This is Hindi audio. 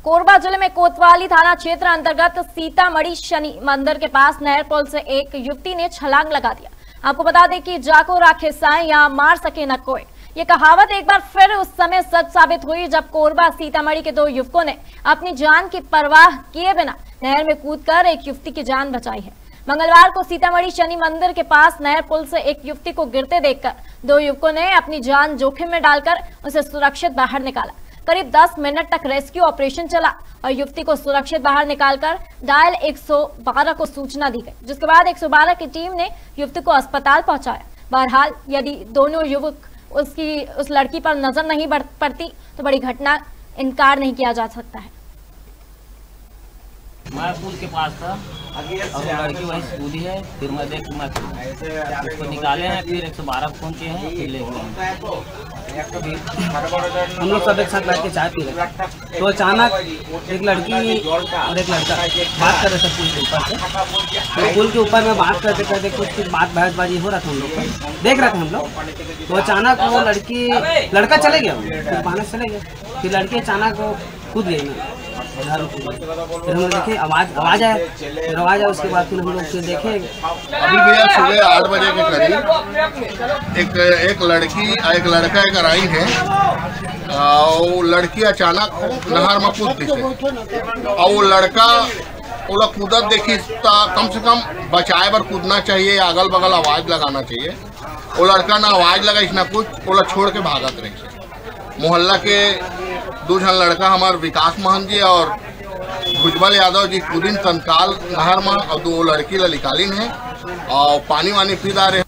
कोरबा जिले में कोतवाली थाना क्षेत्र अंतर्गत सीतामढ़ी शनि मंदिर के पास नहर पुल से एक युवती ने छलांग लगा दिया। आपको बता दें कि जाको राखे साए या मार सके न कोई, ये कहावत एक बार फिर उस समय सच साबित हुई जब कोरबा सीतामढ़ी के दो युवकों ने अपनी जान की परवाह किए बिना नहर में कूदकर एक युवती की जान बचाई है। मंगलवार को सीतामढ़ी शनि मंदिर के पास नहर पुल से एक युवती को गिरते देखकर दो युवकों ने अपनी जान जोखिम में डालकर उसे सुरक्षित बाहर निकाला। करीब 10 मिनट तक रेस्क्यू ऑपरेशन चला और युवती को सुरक्षित बाहर निकालकर डायल 112 को सूचना दी गई, जिसके बाद 112 की टीम ने युवती को अस्पताल पहुंचाया। बहरहाल यदि दोनों युवक उस लड़की पर नजर नहीं पड़ती तो बड़ी घटना इनकार नहीं किया जा सकता है। मैं पुल के पास था और लड़की वहीं से कूदी है, फिर मैं देख उसको निकाले हैं, फिर 112 फोन किए हैं, फिर ले गए। हम लोग सब एक साथ बैठ के चाय पी रहे थे तो अचानक एक लड़की और एक लड़का बात कर रहे थे पुल के ऊपर से। तो पुल के ऊपर में बात करते करते कुछ बात बहसबाजी हो रहा था, हम लोग देख रहे थे हम लोग। तो अचानक वो लड़का चले गया, फिर बहाने चले गए, फिर लड़की अचानक कूद गई ना उधर। फिर हम लोग देखे आवाज़ आया, फिर आवाज़ आया, उसके बाद फिर हम लोग फिर देखे। अभी भैया सुबह 8 बजे के करीब एक लड़की एक लड़का एक आई है और लड़की अचानक नहर में कूद गई और वो लड़का वो कूदत देखी कम से कम बचाए बर कूदना चाहिए, अगल बगल आवाज़ लगाना चाहिए। वो लड़का ना आवाज़ लगाई ना कुछ, वो छोड़ के भागत रही। मोहल्ला के 2 जन लड़का हमारे विकास महन जी और भुजबल यादव जी कूदिन तत्काल नहर में और 2 लड़की ला निकालिन है और पानी वानी पी रहे।